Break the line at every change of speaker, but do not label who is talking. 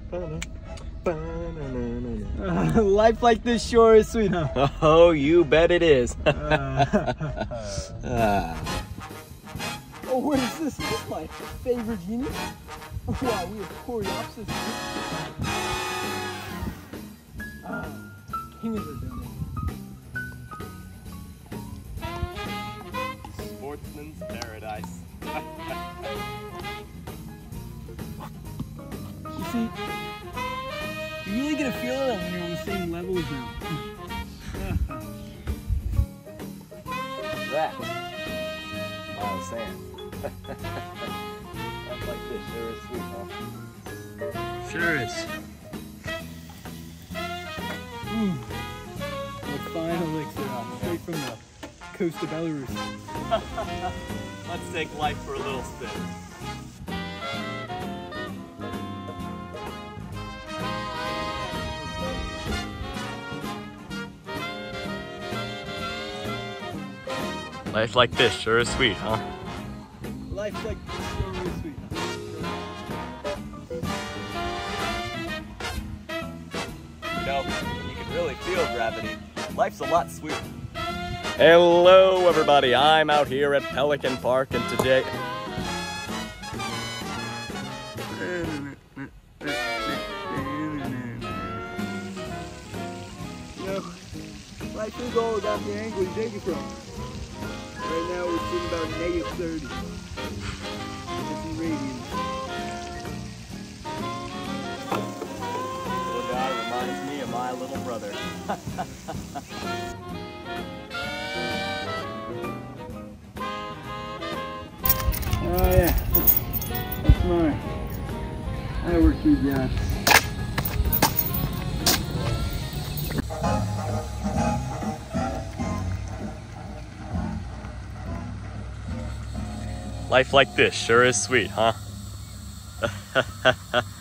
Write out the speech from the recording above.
Life like this sure is sweet, huh?
Oh, you bet it is.
Oh, what is this? Is this my favorite genie? Wow, we have polar opposites. King of the domain.
Sportsman's paradise.
You see, you really get a feel of that when you're on the same level as them.
That. I was saying. Stuff like this sure is sweet, huh?
Sure is. What fine elixir, straight from the coast of Belarus.
Let's take life for a little spin. Life like this sure is sweet, huh?
Life like this sure is sweet.
You know, you can really feel gravity. Life's a lot sweeter. Hello, everybody. I'm out here at Pelican Park, and today...
You know, life is all about the angle you take it from. Right now we're sitting about -30. It's in radians.
Little guy reminds me of my little brother.
Oh yeah, that's mine. I work through jobs.
Life like this sure is sweet, huh?